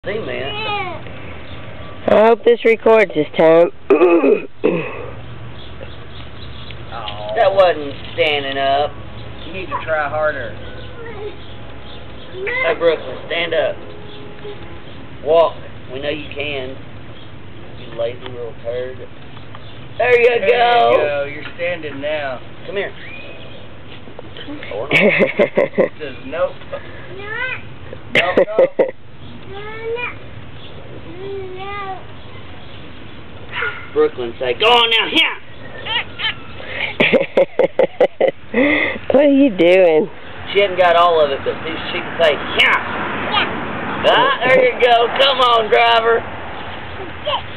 Man. I hope this records this time. That wasn't standing up. You need to try harder. Hey, Brookelyn, stand up. Walk. We know you can. You lazy little turd. There you go. There you go. You're standing now. Come here. It says nope. Nope, nope. Brookelyn, say, go on now, here. What are you doing? She hasn't got all of it, but she can say, here. Ah, there you go. Come on, driver.